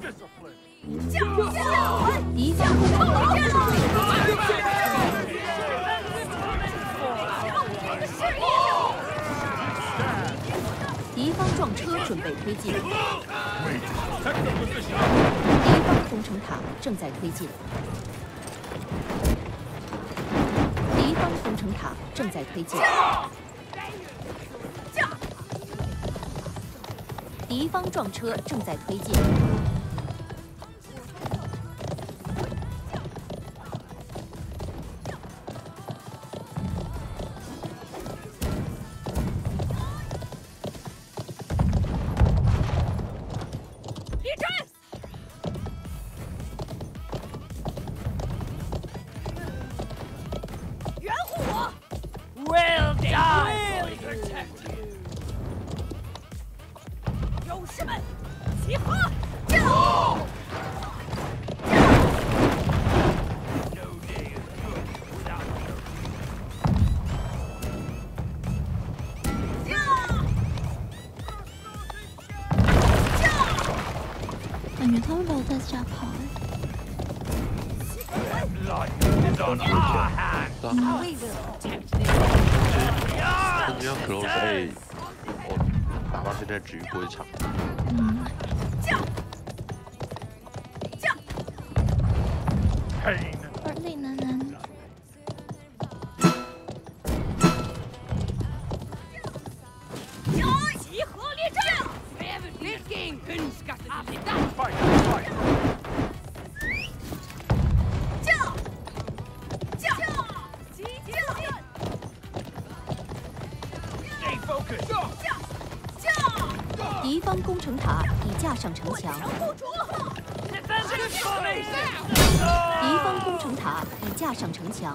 敌方攻城塔敌方撞车准备推进。敌方攻城塔正在推进。敌方攻城塔正在推进。敌方撞车正在推进。 感觉他们把我带瞎跑但是要 close A， 我打到现在局不会长。 二类男男。 敌方攻城塔已架上城墙。敌方攻城塔已架上城墙。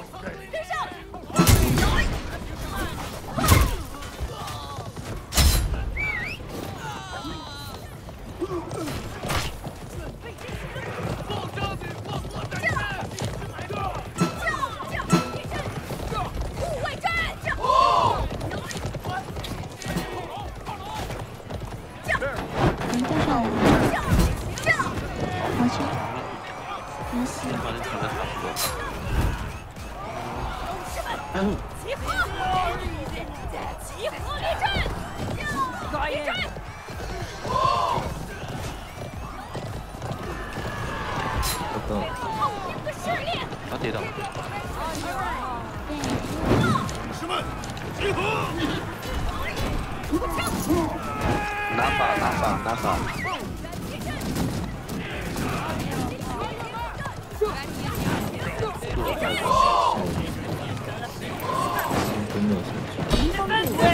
他跌倒了。 士们，集合！ 拿法。 敌方队伍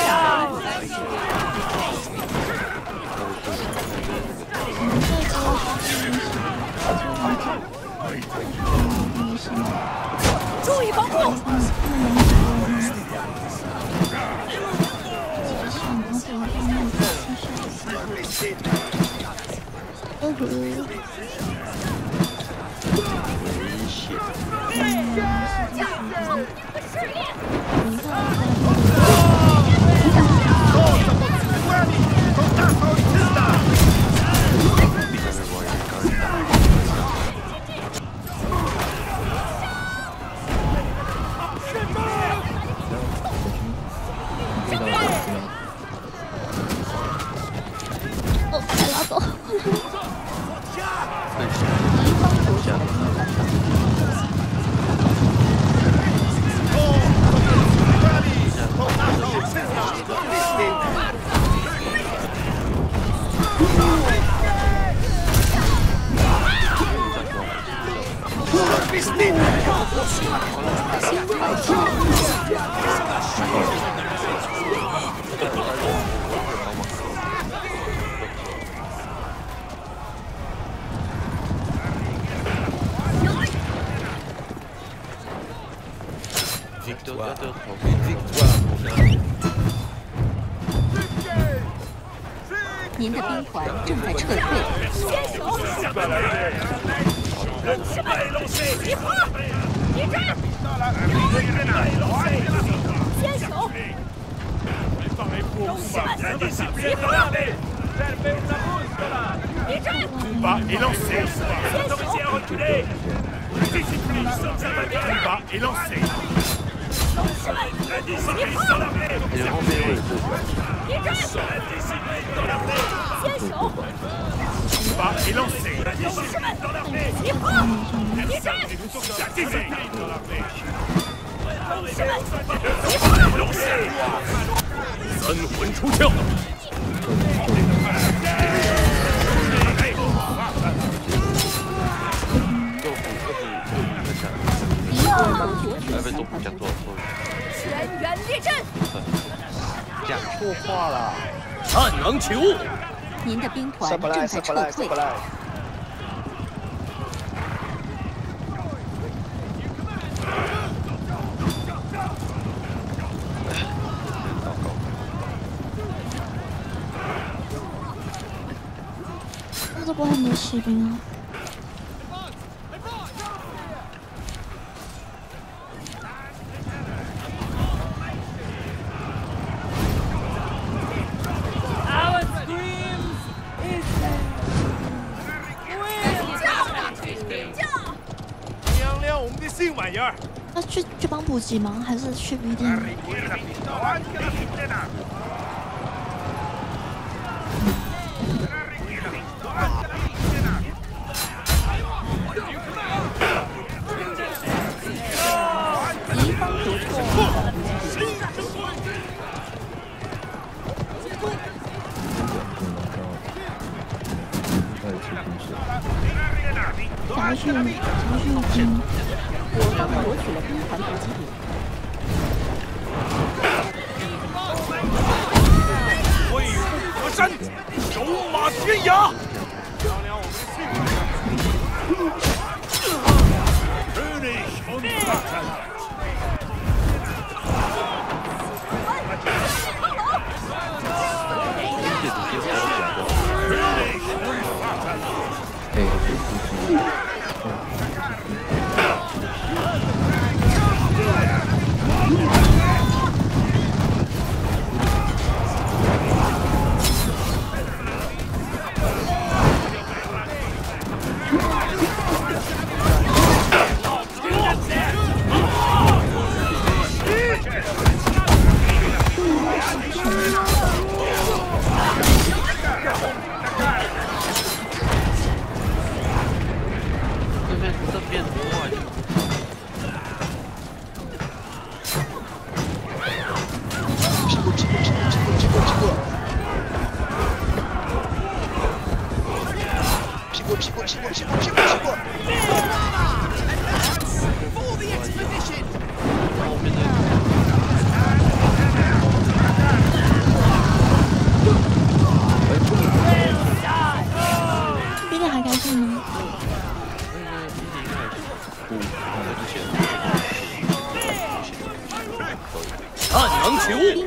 注意防护！您的兵团正在撤退。先手！士们，集合！敌人！先手！勇士们，集合！ Coup bas et lancé. Autorisé à reculer. Discipline, coup bas et lancé. La discipline dans l'armée. La discipline dans l'armée. Coup bas et lancé. La discipline dans l'armée. La discipline dans l'armée. 三魂出窍。 全员列阵。 讲错话了。 汉王起雾。 您的兵团正在撤退。 这不会没士兵啊！ 亮亮，我们的新玩意儿。 那去帮补给吗？还是去 B 店？ 敌方夺错。 夹去兵。 我方夺取了兵团补给点。 为虎河山，手马天涯。亮亮，我们的新玩意儿。Finish on battle. 汉王起雾。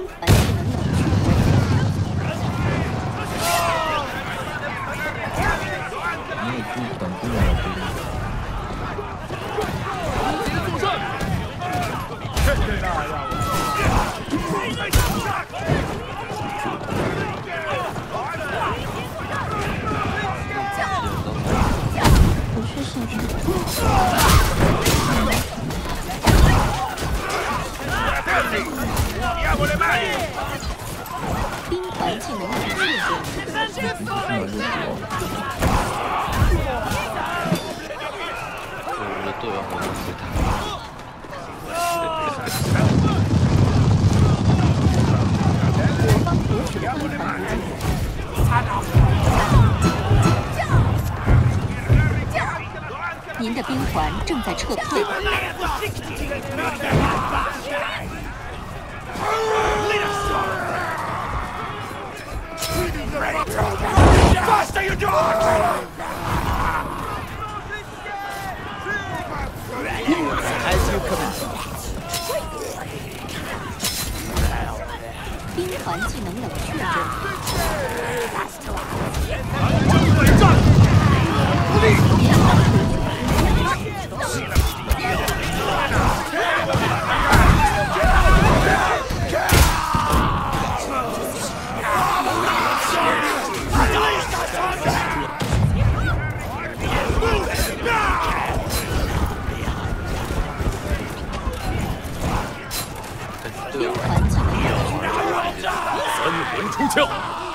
兵团技能有限制。 我的队友好像是他。 我方夺取了兵团补给点。您的兵团正在撤退。 Faster, you dog! As you command. 兵团技能冷却中。 魂出鞘。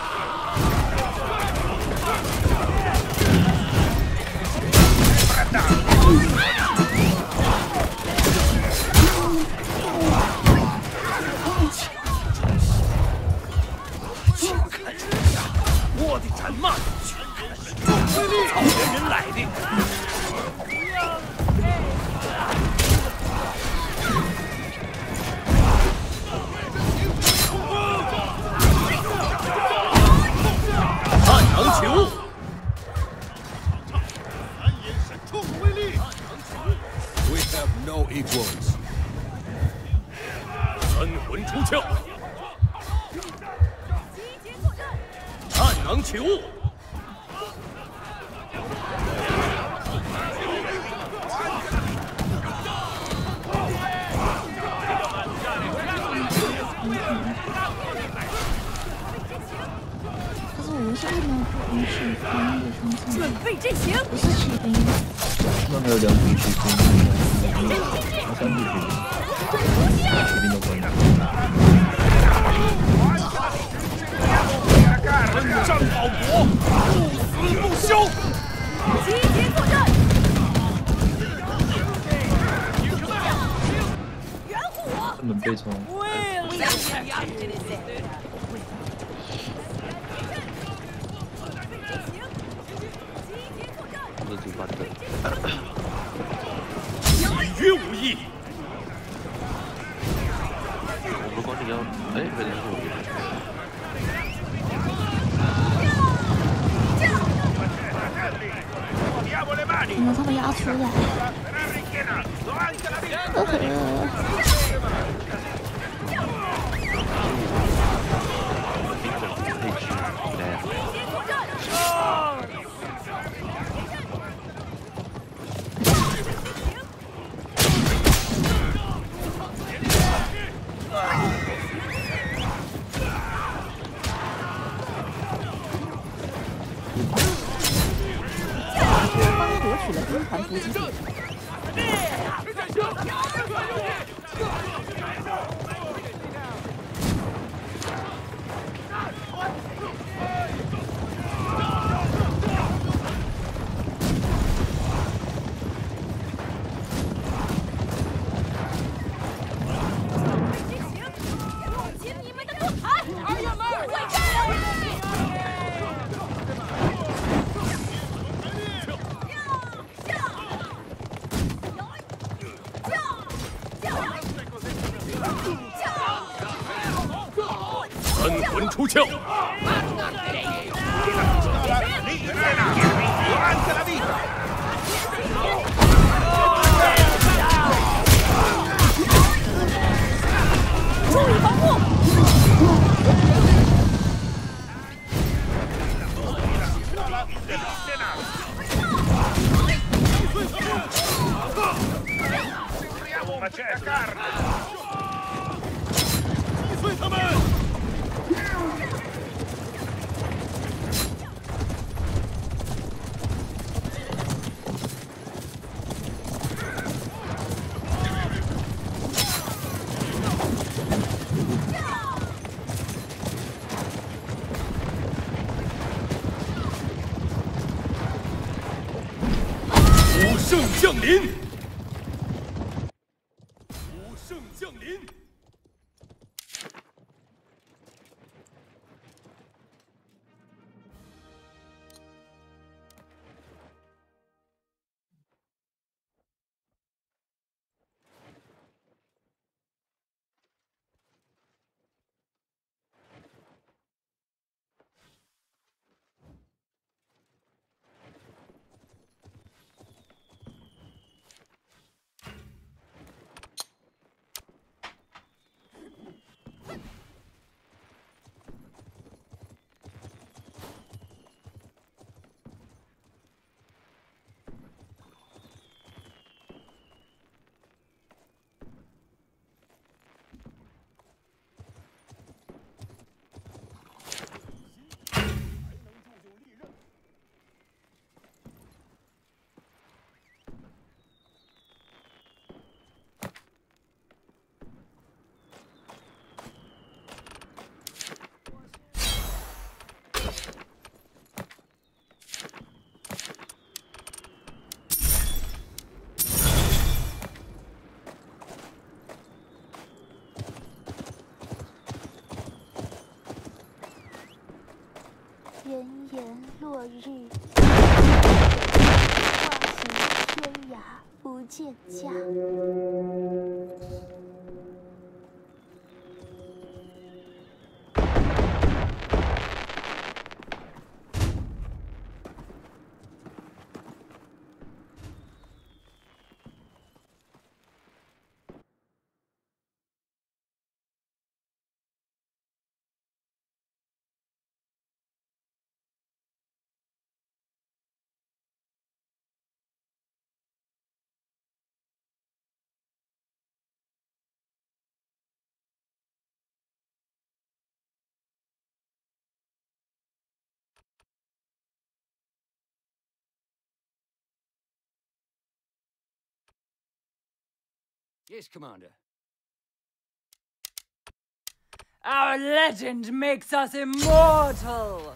我的战马，草原人来的。汉阳起雾。 We have no equals. 三魂出鞘。汉阳起雾。 可是我为什么没有不允许翻译方向？ 准备阵型， 不是骑兵， 那还有两匹骑兵，三匹骑兵，骑兵都可以。 奋战保国，不死不休。 集结作战。援护我！ 他们被冲， 这就完整。 以约无益。 如果你要，哎，没人说。 你们他们压出来。 夺取了兵团补给点。请你们的盾牌，儿员们，会战！ 三魂出鞘。 注意防护！ 击碎他们！ 武圣降临！武圣降临！ 炎炎落日，画行天涯不见家。 Yes, Commander. Our legend makes us immortal!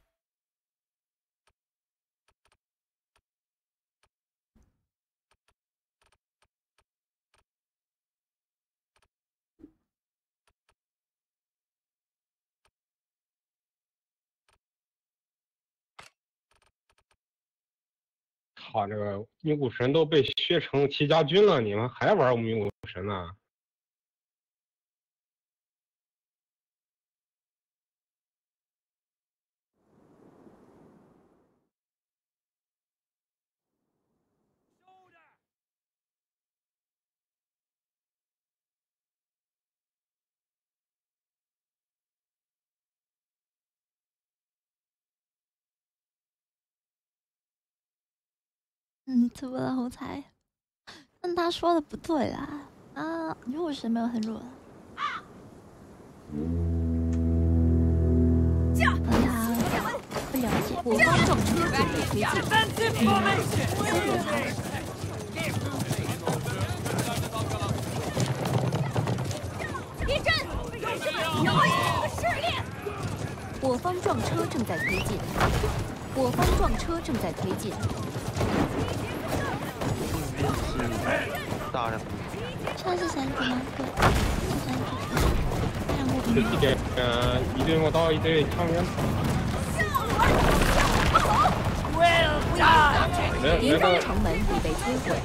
操，这个迷雾神都被削成齐家军了，你们还玩迷雾神呢？ 吃不到红菜，但他说的不对啦。啊，迷雾神没有很弱。但他不了解。 我方撞车准备推进。立正，勇士们，摇一个试炼。我方撞车正在推进。我方撞车正在推进。 大量。 现在是3局吗？对，是3局。 这几点一队用刀，一队枪员。 敌方城门已被摧毁。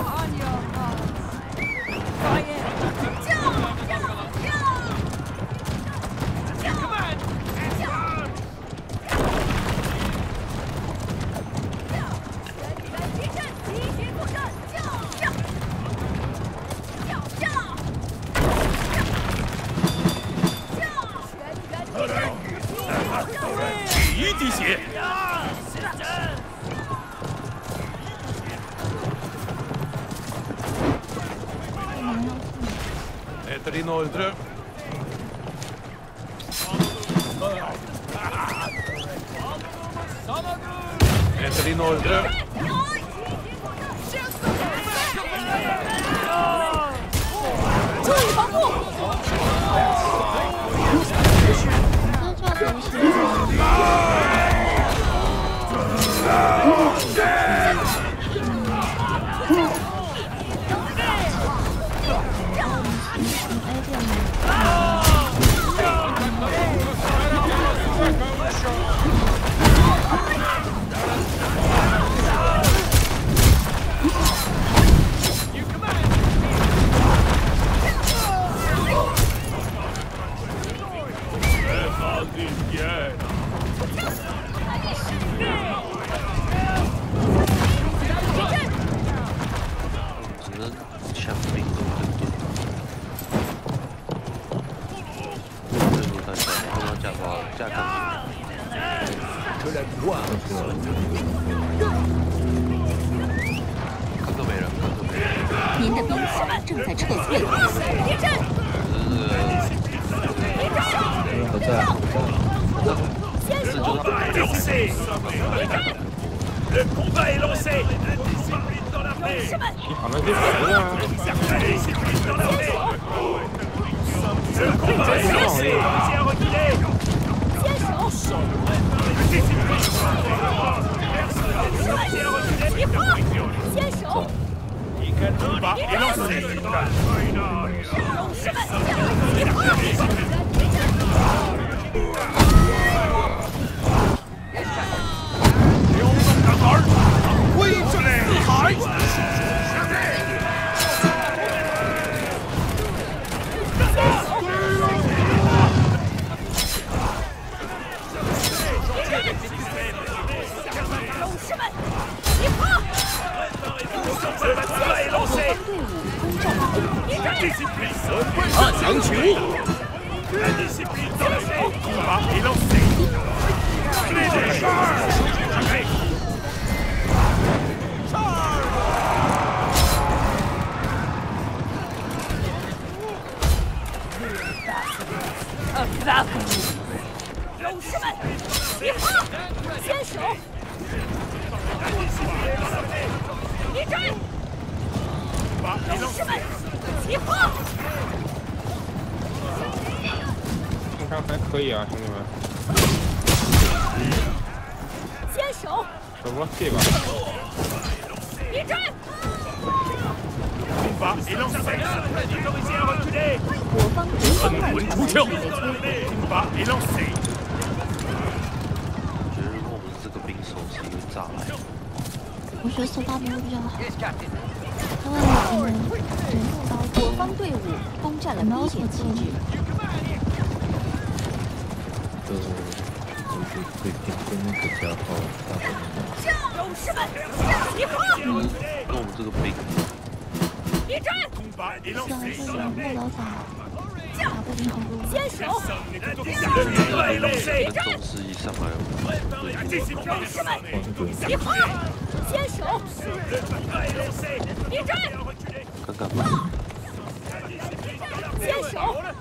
滴血。Mettere inoltre. Mettere inoltre. 注意防护。您的兵团正在撤退。立正。先手。 Le combat est lancé. Discipline dans l'armée. Discipline dans l'armée. Le combat est lancé. Tiens, reculez. 先手。 Le combat est lancé. 勇士们， 勇士们，起跑！我方队伍攻占了 A 踏翔取物。 勇士们，起跑！坚守！一战！勇士们，起跑！ 通常还可以啊，兄弟们。 坚守！ 手摸 C 吧。 一战！我方敌方外场出鞘！ 我觉得如果我们这个兵手是一个炸来， 我觉得手把兵会比较好，因为我们人数高， 我方队伍攻占了 B 点旗帜。 就是会跟那个家炮大本勇士们，起跑！ 跟我们这个兵， 一战！ 是啊，这种落刀法打不赢好多。 坚守！ 跟中士一上来， 勇士们，起跑！坚守！一战！ 看看吧。 坚守！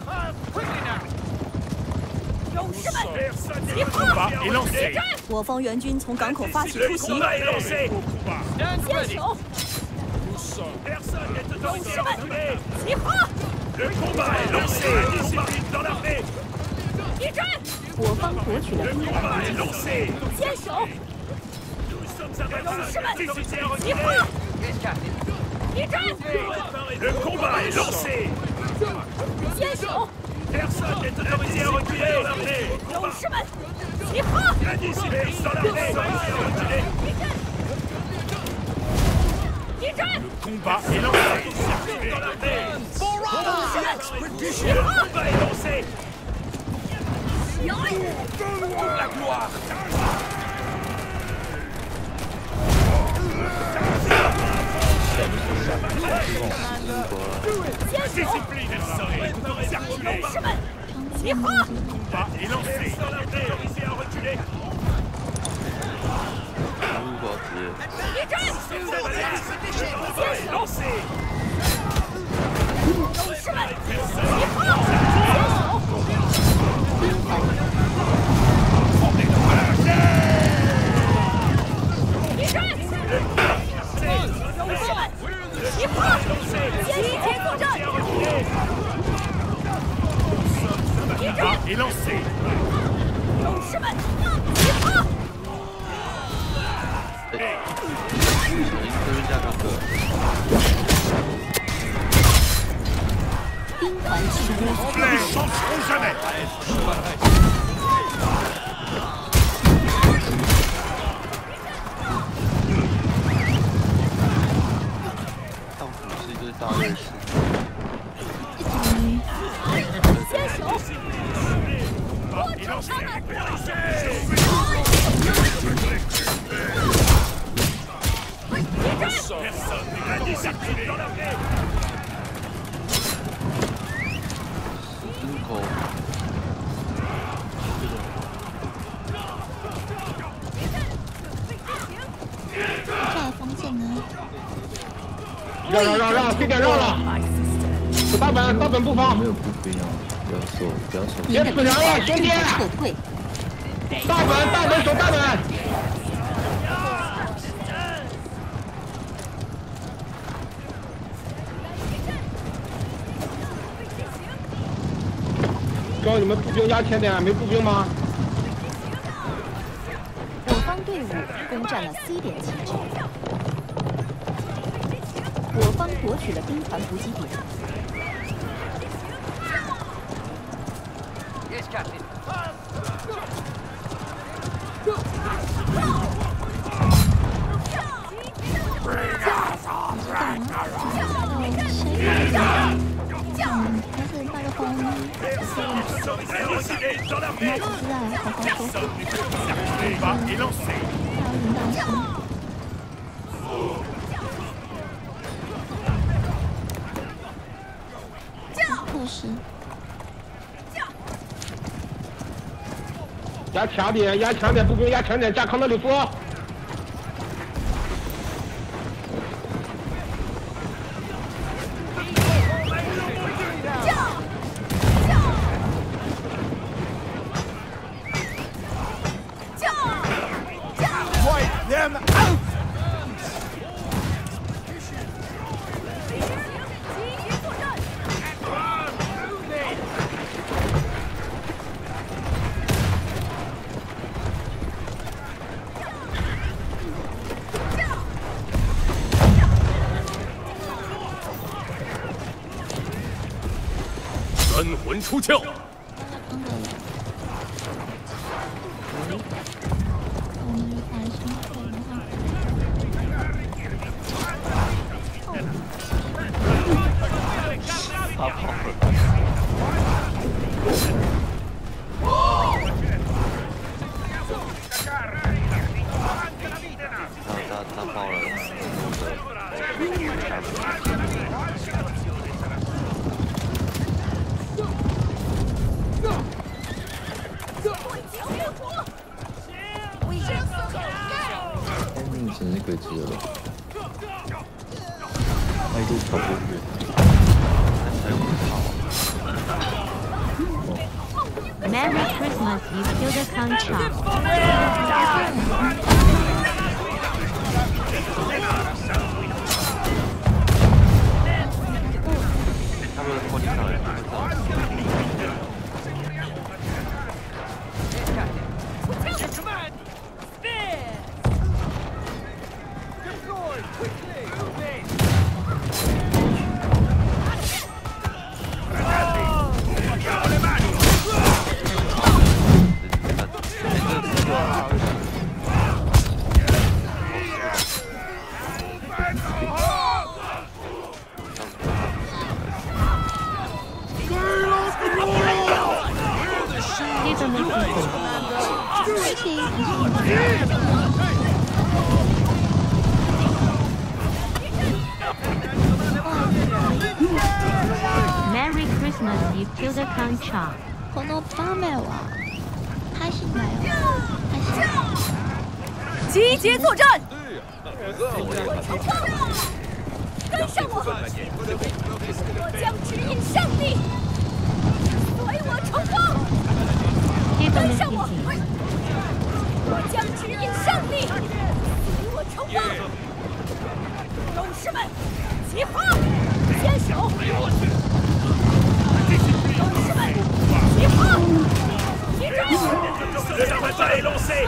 勇士们，起跑！一战！我方援军从港口发起突袭。坚守！勇士们，起跑！一战！我方夺取了兵团补给点，坚守！勇士们，起跑！一战！坚守！勇士们，起跑！一战！坚守！勇士们，起跑！ 如果直接一战！坚守！勇士们，起跑！坚守！一战！勇士们，起跑！坚守！作战！一战！勇士们，起跑！ 这边加那个。 兵团进攻。 上府是一堆大卫士。 坚守！我找他们！ 口。 这样的方剑呢？ 让，这点让了。大本不放。 没有步兵啊，不要守。 别死人了，兄弟！ 撤退！ 大本守大本。叫你们步兵压前点，没步兵吗？ 我方队伍攻占了 C 点旗帜，我方夺取了兵团补给点。 但是麦克风，那只是在好好说。 combat est lancé. 破失。 压强点，压强点，步兵压强点，加康德里夫。 Wipe them out! 三魂出鞘。 他跑了。他爆了真是鬼知了，他一路跑过去，还用跑。 Merry Christmas, you killed a concha. 他们拖你上来。 Merry Christmas, you killed a concha. この場面は配信だよ。配信。 集结作战！跟上我！我将指引胜利！随我冲锋！跟上我！我将指引胜利！随我冲锋！勇士们，集合！坚守！勇士们，集合！集中！ Le combat est lancé!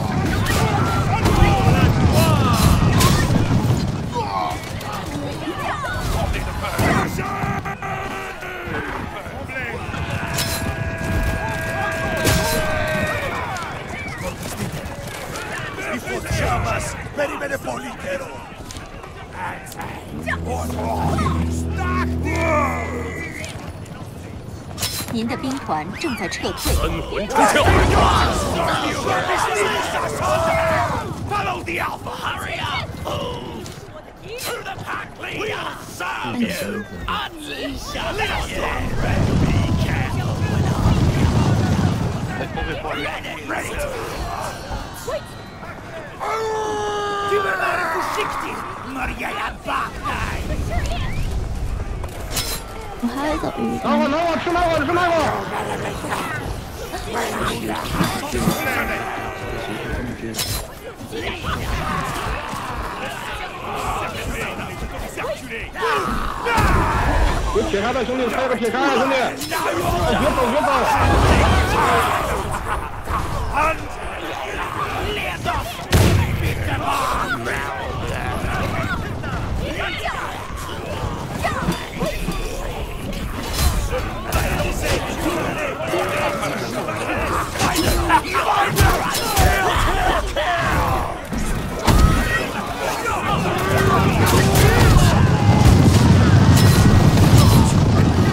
Llamas, perímene políquero. 您的兵团正在撤退。 三魂出鞘。 Follow the alpha, hurry up! To the pack, we are serve you! Unleash your Ready! Du vill vara försiktig, Maria Bagdad! 我还有一个鱼拿我，拿我，吃拿我，吃拿我！有铁砂的兄弟，还有个铁砂的兄弟，别走，别走！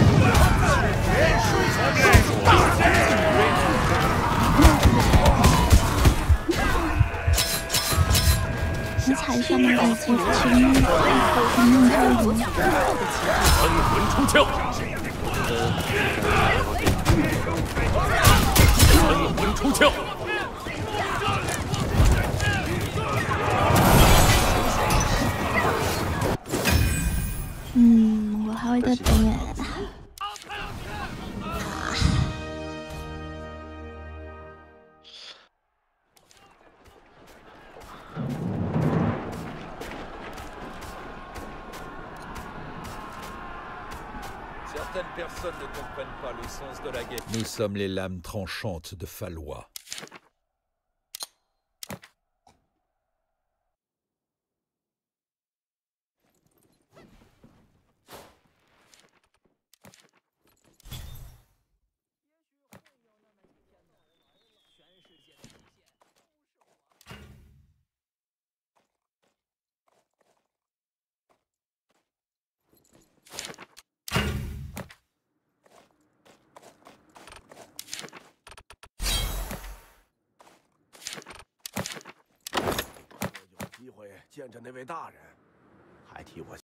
Ready! 台上面的几个情侣， 分魂出鞘，分魂出鞘。 我还会再等眼。 Nous sommes les lames tranchantes de Fallois. 机会见着那位大人，还替我。